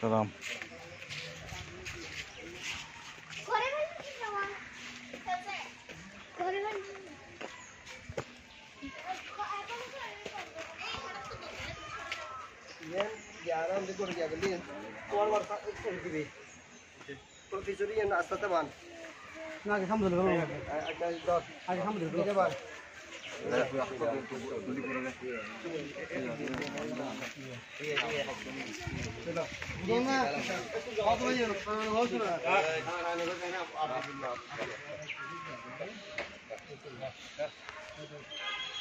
Salam. Yaran di Korea gini, keluar warta gini. Kalau dicuri yang nasta teman. Nah, alhamdulillah. Ada dot. Alhamdulillah. Ini bang. Iya.